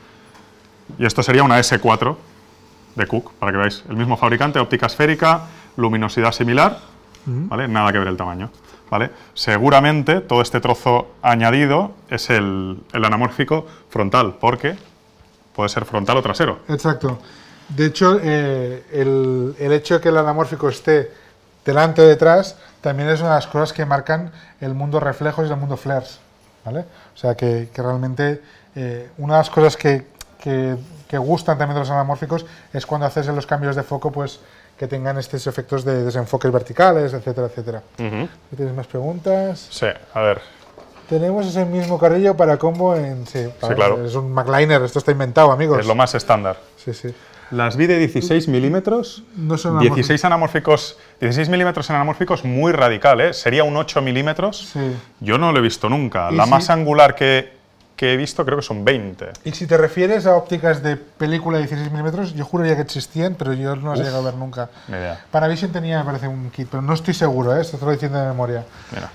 Y esto sería una ese cuatro de Cook, para que veáis. El mismo fabricante, óptica esférica, luminosidad similar, uh-huh. ¿Vale? Nada que ver el tamaño. ¿Vale? Seguramente todo este trozo añadido es el, el anamórfico frontal, porque puede ser frontal o trasero. Exacto. De hecho, eh, el, el hecho de que el anamórfico esté delante o detrás también es una de las cosas que marcan el mundo reflejos y el mundo flares, ¿vale? O sea, que, que realmente eh, una de las cosas que, que, que gustan también de los anamórficos es cuando haces los cambios de foco, pues que tengan estos efectos de desenfoques verticales, etcétera, etcétera. Uh-huh. ¿Tienes más preguntas? Sí, a ver. Tenemos ese mismo carrillo para combo en... Sí, sí, claro. Es un MacLiner, esto está inventado, amigos. Es lo más estándar. Sí, sí. Las vi de dieciséis milímetros, no son dieciséis anamórficos, dieciséis milímetros en anamórficos muy radical, ¿eh? Sería un ocho milímetros, sí. Yo no lo he visto nunca. La si, más angular que, que he visto creo que son veinte. Y si te refieres a ópticas de película de dieciséis milímetros, yo juraría que existían, pero yo no las he llegado a ver nunca. Idea. Panavision tenía, me parece, un kit, pero no estoy seguro, ¿eh? Esto te lo estoy diciendo de memoria. Mira,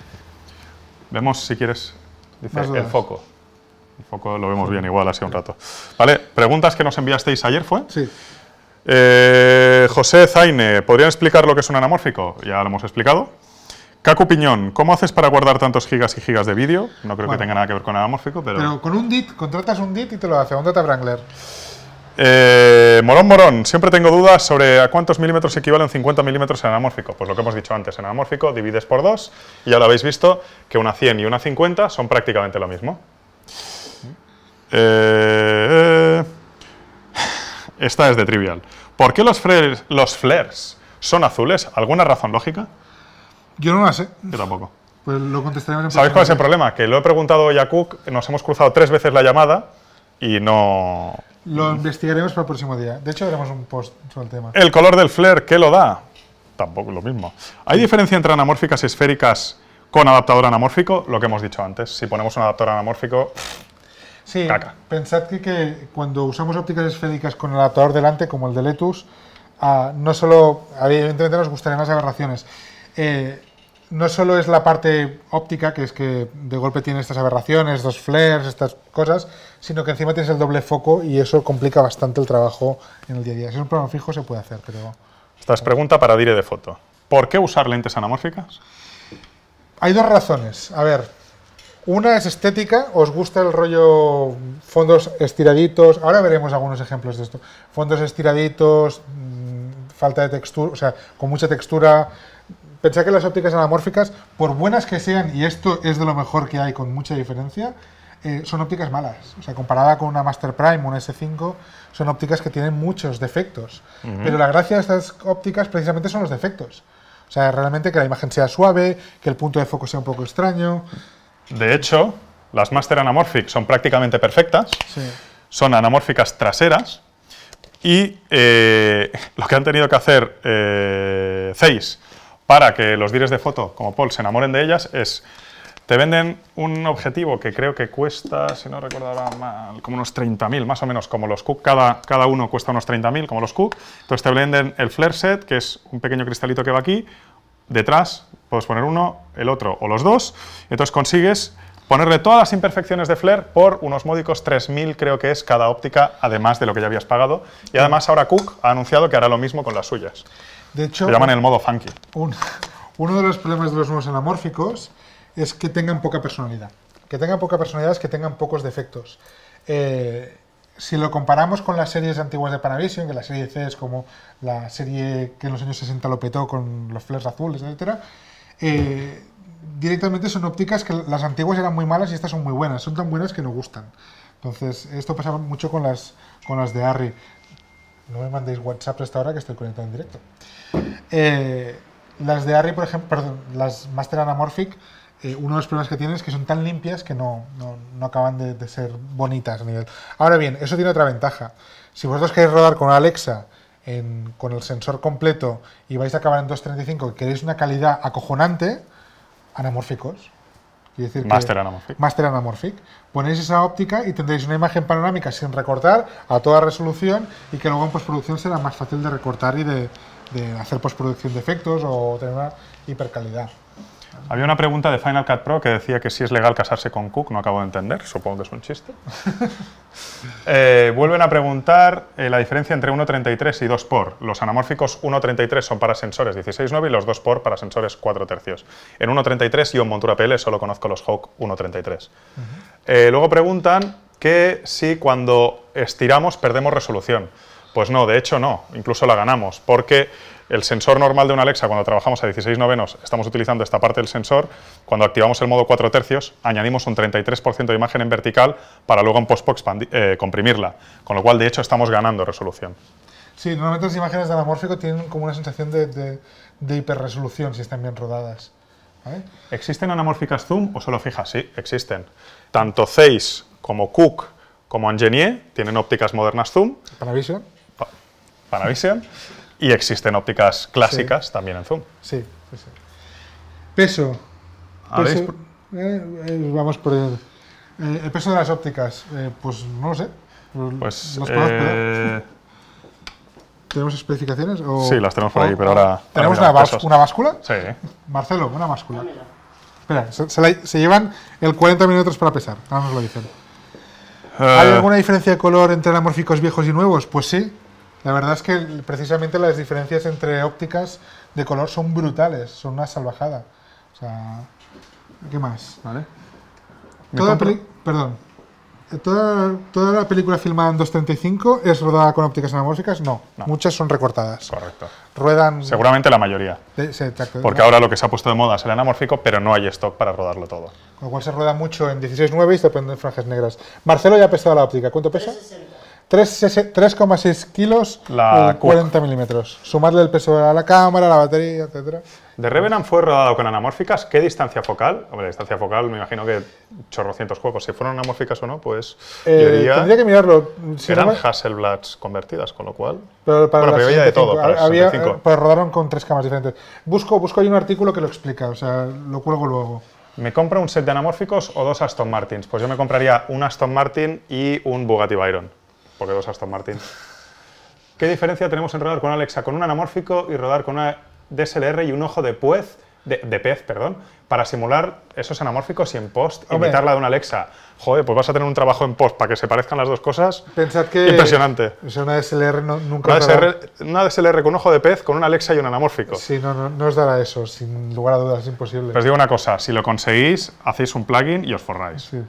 vemos si quieres, dice el foco. El foco lo vemos bien igual, así un rato. Vale, preguntas que nos enviasteis ayer, ¿fue? Sí. Eh, José Zaine, ¿podrían explicar lo que es un anamórfico? Ya lo hemos explicado. Cacu Piñón, ¿cómo haces para guardar tantos gigas y gigas de vídeo? No creo bueno, que tenga nada que ver con anamórfico, pero... Pero con un D I T, contratas un D I T y te lo hace, un Data Wrangler. Eh, Morón Morón, siempre tengo dudas sobre a cuántos milímetros equivalen cincuenta milímetros en anamórfico. Pues lo que hemos dicho antes, en anamórfico divides por dos y ya lo habéis visto que una cien y una cincuenta son prácticamente lo mismo. Eh, esta es de trivial. ¿Por qué los flares, los flares son azules? ¿Alguna razón lógica? Yo no la sé. Yo tampoco. Pues lo contestaremos en ¿Sabéis cuál es el problema? Que lo he preguntado hoy a Cook, nos hemos cruzado tres veces la llamada y no... Lo investigaremos para el próximo día. De hecho, haremos un post sobre el tema. ¿El color del flare qué lo da? Tampoco lo mismo. ¿Hay diferencia entre anamórficas y esféricas con adaptador anamórfico? Lo que hemos dicho antes. Si ponemos un adaptador anamórfico... Sí, caca. Pensad que, que cuando usamos ópticas esféricas con el adaptador delante, como el de Letus, uh, no solo, evidentemente nos gustarían las aberraciones, eh, no solo es la parte óptica, que es que de golpe tiene estas aberraciones, estos flares, estas cosas, sino que encima tienes el doble foco y eso complica bastante el trabajo en el día a día. Si es un programa fijo se puede hacer, pero... Esta es pregunta para Dire de Foto. ¿Por qué usar lentes anamórficas? Hay dos razones. A ver... Una es estética, os gusta el rollo fondos estiraditos, ahora veremos algunos ejemplos de esto, fondos estiraditos, mmm, falta de textura, o sea, con mucha textura. Pensad que las ópticas anamórficas, por buenas que sean, y esto es de lo mejor que hay con mucha diferencia, eh, son ópticas malas. O sea, comparada con una Master Prime, una ese cinco, son ópticas que tienen muchos defectos. Uh-huh. Pero la gracia de estas ópticas precisamente son los defectos. O sea, realmente que la imagen sea suave, que el punto de foco sea un poco extraño. De hecho, las Master Anamorphic son prácticamente perfectas, sí. Son anamórficas traseras y eh, lo que han tenido que hacer eh, Zeiss para que los dires de foto como Paul se enamoren de ellas es, te venden un objetivo que creo que cuesta, si no recuerdo ahora mal, como unos treinta mil, más o menos como los Cook, cada, cada uno cuesta unos treinta mil como los Cook, entonces te venden el flare set, que es un pequeño cristalito que va aquí, detrás puedes poner uno, el otro o los dos, entonces consigues ponerle todas las imperfecciones de Flare por unos módicos tres mil, creo que es cada óptica, además de lo que ya habías pagado. Y además ahora Cooke ha anunciado que hará lo mismo con las suyas. De hecho, lo llaman el modo funky. Un, uno de los problemas de los nuevos anamórficos es que tengan poca personalidad. Que tengan poca personalidad es que tengan pocos defectos. Eh, si lo comparamos con las series antiguas de Panavision, que la serie C es como la serie que en los años sesenta lo petó con los flares azules, etcétera, eh, directamente son ópticas que las antiguas eran muy malas y estas son muy buenas. Son tan buenas que no gustan. Entonces, esto pasaba mucho con las, con las de Arri. No me mandéis WhatsApp hasta ahora que estoy conectado en directo. Eh, las de Arri, por ejemplo, perdón, las Master Anamorphic, eh, uno de los problemas que tienen es que son tan limpias que no, no, no acaban de, de ser bonitas a nivel. Ahora bien, eso tiene otra ventaja. Si vosotros queréis rodar con Alexa en, con el sensor completo y vais a acabar en dos treinta y cinco y queréis una calidad acojonante, anamórficos. Quiere decir Master que, Anamorphic. Master Anamorphic. Ponéis esa óptica y tendréis una imagen panorámica sin recortar, a toda resolución, y que luego en postproducción será más fácil de recortar y de, de hacer postproducción de efectos o tener una hipercalidad. Había una pregunta de Final Cut Pro que decía que si es legal casarse con Cooke, no acabo de entender, supongo que es un chiste. eh, vuelven a preguntar eh, la diferencia entre uno treinta y tres y dos por. Los anamórficos uno treinta y tres son para sensores dieciséis nueve y los dos por para sensores cuatro tercios. En uno treinta y tres yo en montura P L solo conozco los Hawk uno treinta y tres. Uh-huh. eh, luego preguntan que si cuando estiramos perdemos resolución. Pues no, de hecho no, incluso la ganamos, porque el sensor normal de una Alexa, cuando trabajamos a dieciséis novenos, estamos utilizando esta parte del sensor. Cuando activamos el modo cuatro tercios, añadimos un treinta y tres por ciento de imagen en vertical para luego en post-pro eh, comprimirla. Con lo cual, de hecho, estamos ganando resolución. Sí, normalmente las imágenes de anamórfico tienen como una sensación de, de, de hiperresolución si están bien rodadas. ¿Vale? ¿Existen anamórficas zoom o solo fijas? Sí, existen. Tanto Zeiss como Cooke como Ingenier tienen ópticas modernas zoom. Panavision. Pa Panavision. Y existen ópticas clásicas sí. también en zoom. Sí, sí, sí. Peso. peso eh, eh, vamos por el, eh, el peso de las ópticas. Eh, pues no lo sé. Pues, ¿Los eh... ¿Tenemos especificaciones? O, sí, las tenemos por ahí, o, pero ahora... ¿Tenemos una, bás una báscula? Sí. Marcelo, una báscula. Espera, se, se, la, se llevan el cuarenta minutos para pesar. Ahora nos lo dicen. Uh, ¿Hay alguna diferencia de color entre anamórficos viejos y nuevos? Pues sí. La verdad es que precisamente las diferencias entre ópticas de color son brutales, son una salvajada. O sea, ¿qué más? ¿Vale? Toda perdón. ¿Toda, ¿Toda la película filmada en dos treinta y cinco es rodada con ópticas anamórficas? No, no. Muchas son recortadas. Correcto. Ruedan... Seguramente la mayoría. De, sí, exacto. Porque ahora lo que se ha puesto de moda es el anamórfico, pero no hay stock para rodarlo todo. Con lo cual se rueda mucho en dieciséis nueve y se prenden franjas negras. Marcelo ya ha pesado la óptica. ¿Cuánto pesa? tres coma seis kilos la y cuarenta milímetros. Sumarle el peso a la cámara, la batería, etcétera. De Revenant fue rodado con anamórficas. ¿Qué distancia focal? Hombre, distancia focal me imagino que chorrocientos juegos. Si fueron anamórficas o no, pues eh, yo diría... Tendría que mirarlo. Si eran no me... Habselblads convertidas, con lo cual... Pero para bueno, pero había de todo para había, sesenta y cinco. Pero rodaron con tres cámaras diferentes. Busco, busco ahí un artículo que lo explica, o sea, lo cuelgo luego. ¿Me compro un set de anamórficos o dos Aston Martins? Pues yo me compraría un Aston Martin y un Bugatti Veyron. Porque dos Aston Martin. ¿Qué diferencia tenemos en rodar con Alexa con un anamórfico y rodar con una D S L R y un ojo de pez, de, de pez, perdón, para simular esos anamórficos y en post Hombre. imitar la de una Alexa? Joder, pues vas a tener un trabajo en post para que se parezcan las dos cosas. Pensad que impresionante. O sea, una D S L R no, nunca una D S L R, una D S L R con un ojo de pez, con una Alexa y un anamórfico. Sí, no, no, no os dará eso, sin lugar a dudas, es imposible. Pero os digo una cosa, si lo conseguís, hacéis un plugin y os forráis. Sí.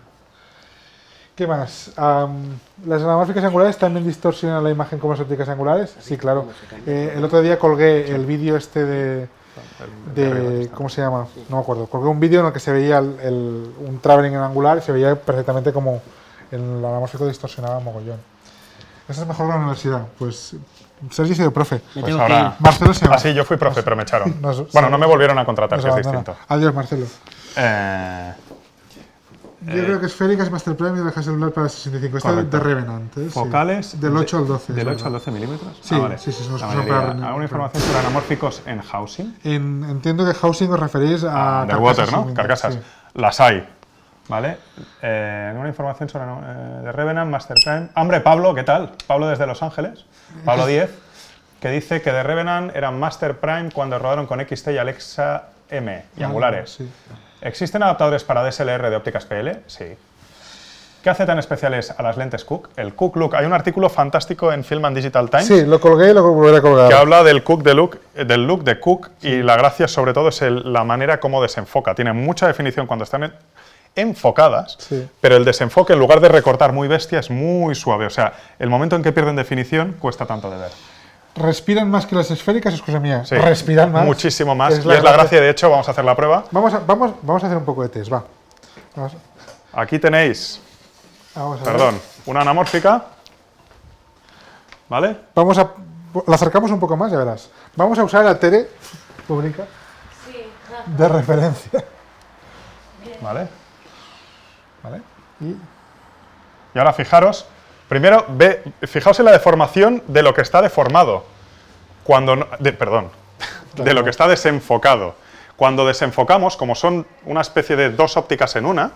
¿Qué más? Um, ¿Las anamórficas angulares también distorsionan la imagen como las ópticas angulares? Sí, claro. Eh, el otro día colgué el vídeo este de, de... ¿Cómo se llama? No me acuerdo. Colgué un vídeo en el que se veía el, el, un traveling en angular y se veía perfectamente como el anamórfico distorsionaba mogollón. Esa es mejor que la universidad. Pues Sergi ha sido profe. Pues ahora... Marcelo se va. Ah, sí, yo fui profe, nos, pero me echaron. Nos, bueno, no me volvieron a contratar, que es distinto. Adiós, Marcelo. Eh... Yo eh, creo que esféricas Master Prime y de Hasselblad para sesenta y cinco. Esta de Revenant. ¿eh? Focales. Sí. Del ocho al doce. ¿Del ocho al doce milímetros? Sí, ah, vale. sí, sí. Son los para ¿Alguna información sobre anamórficos en housing? En, entiendo que housing os referís a. Ah, Underwater, ¿no? Carcasas. Sí. Las hay. ¿Vale? Eh, ¿Alguna información sobre eh, de Revenant, Master Prime? Hombre, Pablo, ¿qué tal? Pablo desde Los Ángeles. Pablo diez, que dice que de Revenant eran Master Prime cuando rodaron con X T y Alexa M y Ah, angulares. sí. ¿Existen adaptadores para D S L R de ópticas P L? Sí. ¿Qué hace tan especiales a las lentes Cooke? El Cooke Look. Hay un artículo fantástico en Film and Digital Times. Sí, lo colgué y lo volveré a colgar. Que habla del Cooke de look, del look de Cooke, sí. Y la gracia sobre todo es el, la manera como desenfoca. Tiene mucha definición cuando están en, enfocadas, sí. Pero el desenfoque, en lugar de recortar muy bestia, es muy suave. O sea, el momento en que pierden definición cuesta tanto de ver. ¿Respiran más que las esféricas? Es cosa mía. Sí, respiran más. Muchísimo más. Es y es la gracia, de hecho, vamos a hacer la prueba. Vamos a, vamos, vamos a hacer un poco de test, va. Vamos. Aquí tenéis, vamos a perdón, ver. una anamórfica, ¿vale? Vamos a, la acercamos un poco más, ya verás. Vamos a usar la Tere pública sí. de referencia. ¿Vale? ¿Vale? Y, y ahora fijaros, primero, ve, fijaos en la deformación de lo que está deformado. Cuando no, de, perdón, de lo que está desenfocado. Cuando desenfocamos, como son una especie de dos ópticas en una,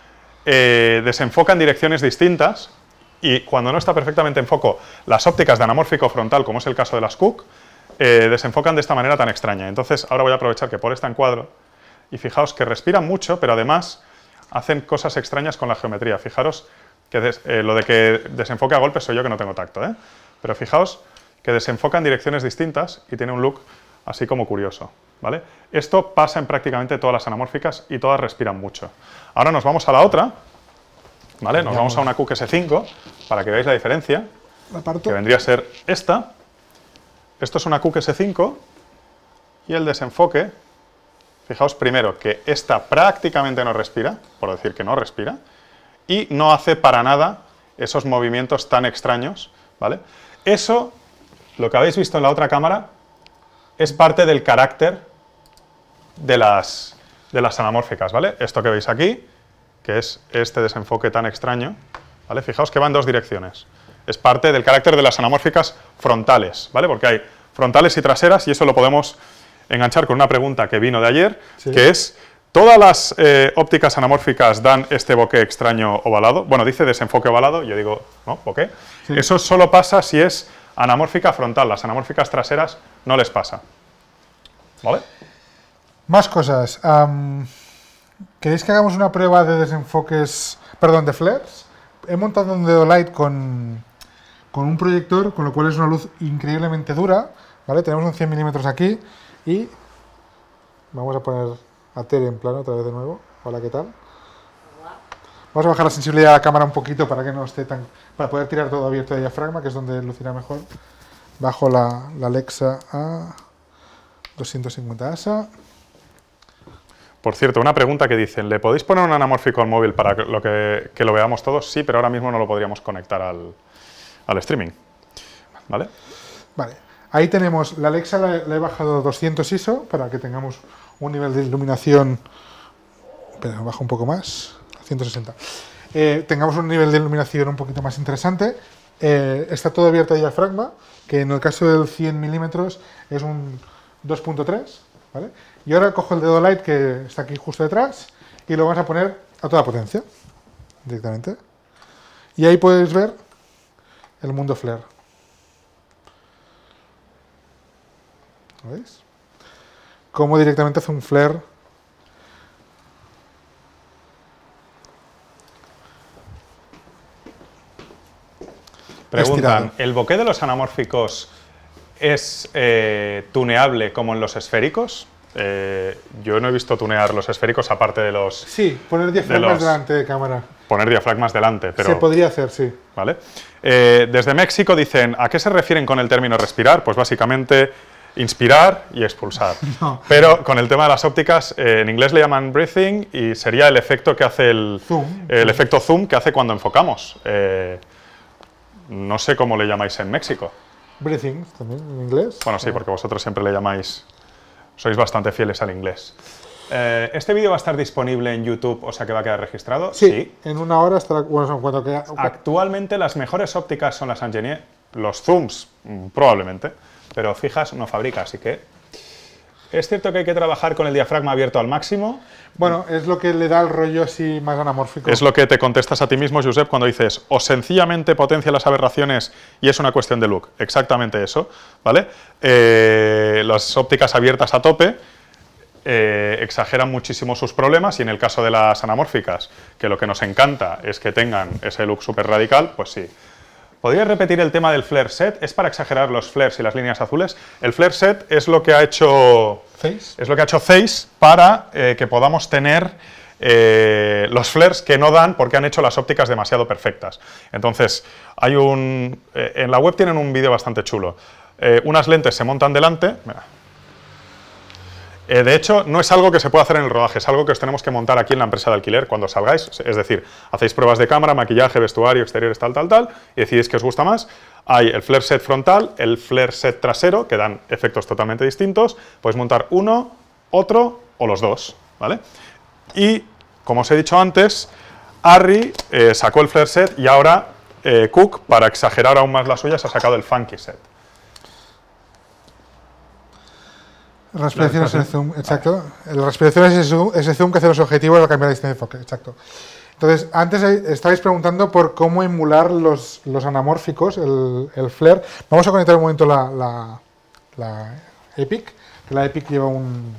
eh, desenfoca en direcciones distintas, y cuando no está perfectamente en foco, las ópticas de anamórfico frontal, como es el caso de las Cooke, eh, desenfocan de esta manera tan extraña. Entonces, ahora voy a aprovechar que por esta encuadro, y fijaos que respiran mucho, pero además hacen cosas extrañas con la geometría. Fijaros que des, eh, lo de que desenfoque a golpes soy yo que no tengo tacto, ¿eh? Pero fijaos que desenfoca en direcciones distintas y tiene un look así como curioso, ¿vale? Esto pasa en prácticamente todas las anamórficas y todas respiran mucho. Ahora nos vamos a la otra, ¿vale? Nos vamos a una Cooke ese cinco para que veáis la diferencia, que vendría a ser esta. Esto es una Cooke ese cinco y el desenfoque, fijaos primero que esta prácticamente no respira, por decir que no respira, y no hace para nada esos movimientos tan extraños, ¿vale? Eso, lo que habéis visto en la otra cámara, es parte del carácter de las, de las anamórficas, ¿vale? Esto que veis aquí, que es este desenfoque tan extraño, ¿vale? Fijaos que va en dos direcciones. Es parte del carácter de las anamórficas frontales, ¿vale? Porque hay frontales y traseras y eso lo podemos enganchar con una pregunta que vino de ayer, sí. Que es, ¿todas las eh, ópticas anamórficas dan este bokeh extraño ovalado? Bueno, dice desenfoque ovalado, yo digo, ¿no? ¿Bokeh? Sí. Eso solo pasa si es anamórfica frontal, las anamórficas traseras no les pasa. ¿Vale? Más cosas. Um, ¿Queréis que hagamos una prueba de desenfoques, perdón, de flares? He montado un Dedolight con, con un proyector, con lo cual es una luz increíblemente dura, ¿vale? Tenemos un cien milímetros aquí y vamos a poner a Tere en plano otra vez de nuevo. Hola, ¿qué tal? Vamos a bajar la sensibilidad de la cámara un poquito para que no esté tan... para poder tirar todo abierto de diafragma, que es donde lucirá mejor. Bajo la, la Alexa a doscientos cincuenta A S A. Por cierto, una pregunta que dicen, ¿le podéis poner un anamórfico al móvil para que lo, que, que lo veamos todos? Sí, pero ahora mismo no lo podríamos conectar al, al streaming. ¿Vale? Vale. Ahí tenemos, la Alexa la, la he bajado a doscientos I S O para que tengamos un nivel de iluminación... Espera, bajo un poco más... ciento sesenta. Eh, tengamos un nivel de iluminación un poquito más interesante. Eh, está todo abierto a diafragma, que en el caso del cien milímetros es un dos punto tres, ¿vale? Y ahora cojo el Dedolight que está aquí justo detrás y lo vamos a poner a toda potencia, directamente. Y ahí podéis ver el mundo flare. ¿Lo veis? Cómo directamente hace un flare. Preguntan, estirado. ¿el bokeh de los anamórficos es eh, tuneable como en los esféricos? Eh, yo no he visto tunear los esféricos aparte de los... Sí, poner diafragmas de los, delante de cámara. Poner diafragmas delante, pero... Se podría hacer, sí. ¿Vale? Eh, desde México dicen, ¿a qué se refieren con el término respirar? Pues básicamente inspirar y expulsar. No. Pero con el tema de las ópticas, eh, en inglés le llaman breathing y sería el efecto que hace el... Zoom. El efecto zoom que hace cuando enfocamos. Eh, no sé cómo le llamáis en México. Breathing, también, en inglés. Bueno, sí, porque vosotros siempre le llamáis... Sois bastante fieles al inglés. Eh, ¿Este vídeo va a estar disponible en YouTube, o sea que va a quedar registrado? Sí, sí. En una hora estará... Bueno, en cuanto que... Actualmente las mejores ópticas son las Ingenieur, los zooms, probablemente, pero fijas no fabrica, así que... ¿Es cierto que hay que trabajar con el diafragma abierto al máximo? Bueno, es lo que le da el rollo así más anamórfico. Es lo que te contestas a ti mismo, Josep, cuando dices o sencillamente potencia las aberraciones y es una cuestión de look. Exactamente eso, ¿vale? Eh, las ópticas abiertas a tope eh, exageran muchísimo sus problemas, y en el caso de las anamórficas, que lo que nos encanta es que tengan ese look súper radical, pues sí. ¿Podrías repetir el tema del flare set? ¿Es para exagerar los flares y las líneas azules? El flare set es lo que ha hecho Zeiss, es lo que ha hecho Zeiss para eh, que podamos tener eh, los flares que no dan porque han hecho las ópticas demasiado perfectas. Entonces, hay un eh, en la web tienen un vídeo bastante chulo. Eh, unas lentes se montan delante. Mira. Eh, de hecho, no es algo que se pueda hacer en el rodaje, es algo que os tenemos que montar aquí en la empresa de alquiler cuando salgáis. Es decir, hacéis pruebas de cámara, maquillaje, vestuario, exteriores, tal, tal, tal, y decidís qué os gusta más. Hay el flare set frontal, el flare set trasero, que dan efectos totalmente distintos. Podéis montar uno, otro o los dos, ¿vale? Y, como os he dicho antes, Arri eh, sacó el flare set y ahora eh, Cooke, para exagerar aún más las suyas, ha sacado el funky set. Respiración es el zoom, exacto. La respiración es ese zoom, ese zoom que hace los objetivos al cambiar la distancia de enfoque, exacto. Entonces, antes estabais preguntando por cómo emular los, los anamórficos, el, el flare. Vamos a conectar un momento la, la, la EPIC, que la EPIC lleva un,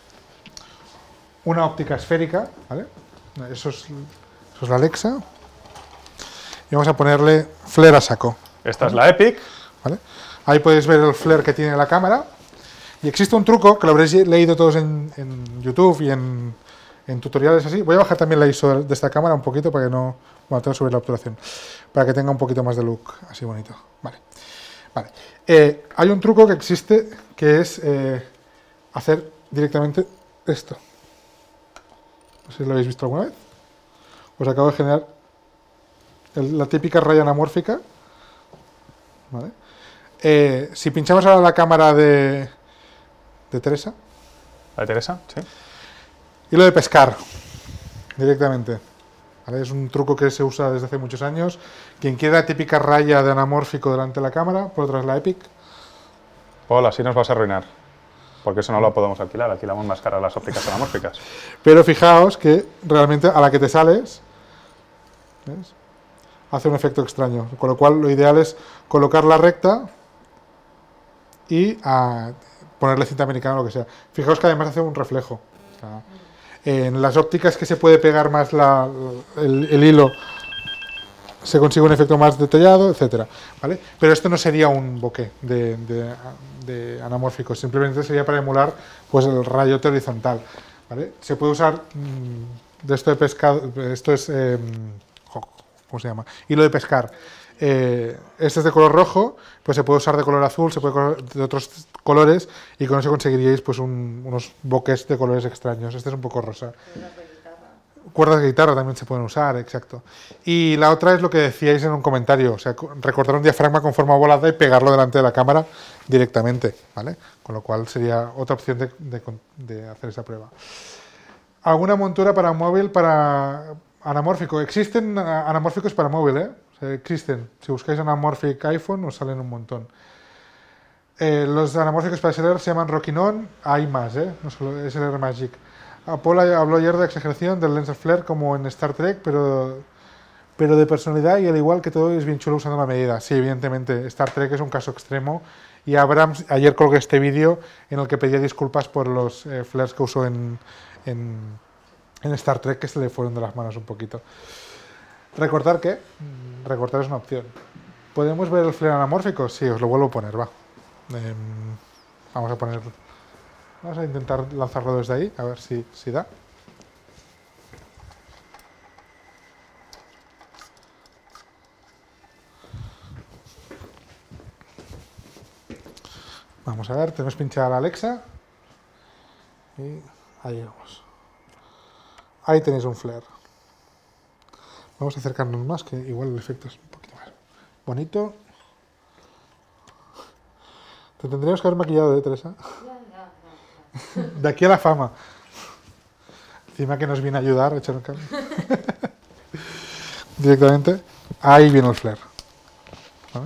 una óptica esférica, ¿vale? Eso es, eso es la Alexa. Y vamos a ponerle flare a saco. Esta ¿vale? es la EPIC. ¿Vale? Ahí podéis ver el flare que tiene la cámara. Y existe un truco que lo habréis leído todos en, en YouTube y en, en tutoriales así. Voy a bajar también la I S O de esta cámara un poquito para que no... Bueno, tengo que subir la obturación. Para que tenga un poquito más de look así bonito. Vale. Vale. Eh, hay un truco que existe que es eh, hacer directamente esto. No sé si lo habéis visto alguna vez. Os acabo de generar el, la típica raya anamórfica. Vale. Eh, si pinchamos ahora la cámara de... de Teresa. ¿La de Teresa? Sí. Y lo de pescar, directamente. ¿Vale? Es un truco que se usa desde hace muchos años. Quien quiera la típica raya de anamórfico delante de la cámara, por detrás la EPIC. Paul, así nos vas a arruinar. Porque eso no lo podemos alquilar, alquilamos más caras las ópticas anamórficas. Pero fijaos que realmente a la que te sales, ¿ves? Hace un efecto extraño. Con lo cual lo ideal es colocarla recta y a ponerle cinta americana o lo que sea. Fijaos que además hace un reflejo. O sea, en las ópticas que se puede pegar más la, el, el hilo, se consigue un efecto más detallado, etcétera, ¿vale? Pero esto no sería un bokeh de, de, de anamórfico, simplemente sería para emular pues, el rayote horizontal, ¿vale? Se puede usar mmm, de esto de pescado, esto es, eh, ¿cómo se llama? Hilo de pescar. Eh, este es de color rojo, pues se puede usar de color azul, se puede de otros colores, y con eso conseguiríais pues un, unos bokehs de colores extraños. Este es un poco rosa. Cuerdas de guitarra. Cuerdas de guitarra también se pueden usar, exacto. Y la otra es lo que decíais en un comentario, o sea, recortar un diafragma con forma volada y pegarlo delante de la cámara directamente, ¿vale? Con lo cual sería otra opción de, de, de hacer esa prueba. ¿Alguna montura para móvil para anamórfico? Existen anamórficos para móvil, ¿eh? Existen. Si buscáis anamorphic iPhone os salen un montón. Eh, los anamórficos para S L R se llaman Rokinon. Hay más, ¿eh? No solo S L R Magic. Apple habló ayer de exageración del lens flare como en Star Trek, pero, pero de personalidad, y al igual que todo es bien chulo usando la medida. Sí, evidentemente, Star Trek es un caso extremo, y Abrams, ayer colgué este vídeo en el que pedía disculpas por los eh, flares que usó en, en, en Star Trek, que se le fueron de las manos un poquito. ¿Recortar qué? Recortar es una opción. ¿Podemos ver el flare anamórfico? Sí, os lo vuelvo a poner, va. Eh, vamos a poner... Vamos a intentar lanzarlo desde ahí, a ver si, si da. Vamos a ver, tenemos pinchada la Alexa. Y ahí vamos. Ahí tenéis un flare. Vamos a acercarnos más, que igual el efecto es un poquito más bonito. Te tendríamos que haber maquillado, ¿eh, Teresa? De aquí a la fama. Encima que nos viene a ayudar a echar un cable. Directamente. Ahí viene el flare. ¿Vale?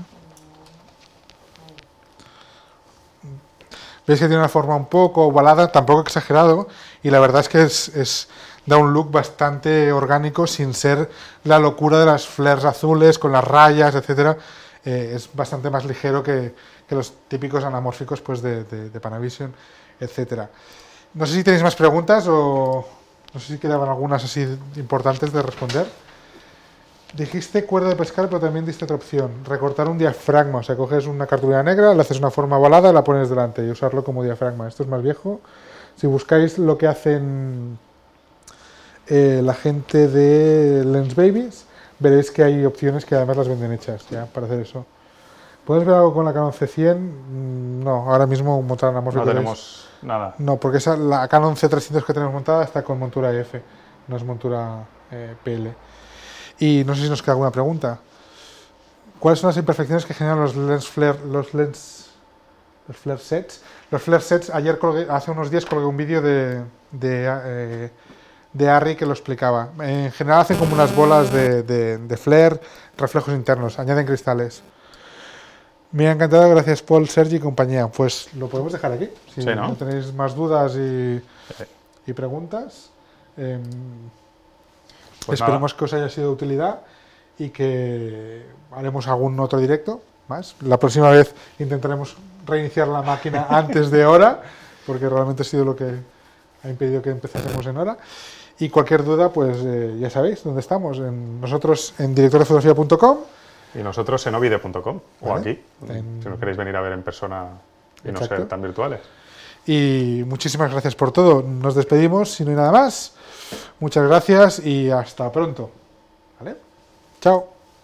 Veis que tiene una forma un poco ovalada, tampoco exagerado, y la verdad es que es... es da un look bastante orgánico sin ser la locura de las flares azules con las rayas, etcétera. Eh, es bastante más ligero que, que los típicos anamórficos pues, de, de, de Panavision, etcétera. No sé si tenéis más preguntas o no sé si quedaban algunas así importantes de responder. Dijiste cuerda de pescar, pero también diste otra opción. Recortar un diafragma. O sea, coges una cartulina negra, le haces una forma ovalada y la pones delante y usarlo como diafragma. Esto es más viejo. Si buscáis lo que hacen eh, la gente de Lens Babies, veréis que hay opciones que además las venden hechas ya para hacer eso. ¿Puedes ver algo con la Canon C cien? No, ahora mismo un motor anamórfico. No tenemos nada. No, porque esa, la Canon C trescientos que tenemos montada está con montura E F, no es montura eh, P L. Y no sé si nos queda alguna pregunta. ¿Cuáles son las imperfecciones que generan los lens flare, los lens, los flare sets? Los flare sets, ayer colgué, hace unos días colgué un vídeo de, de, eh, de Arri que lo explicaba. En general hacen como unas bolas de, de, de flare, reflejos internos, añaden cristales. Me ha encantado, gracias Paul, Sergi y compañía. Pues lo podemos dejar aquí. Si sí, ¿no? no tenéis más dudas y, y preguntas. Eh, pues esperemos nada. Que os haya sido de utilidad y que haremos algún otro directo más. La próxima vez intentaremos reiniciar la máquina antes de hora, porque realmente ha sido lo que ha impedido que empezásemos en hora. Y cualquier duda, pues eh, ya sabéis dónde estamos. En, nosotros en director de fotografía punto com. Y nosotros en ovide punto com, o ¿Vale? aquí, en... si nos queréis venir a ver en persona y Exacto. no ser tan virtuales. Y muchísimas gracias por todo. Nos despedimos, si no hay nada más. Muchas gracias y hasta pronto. ¿Vale? Chao.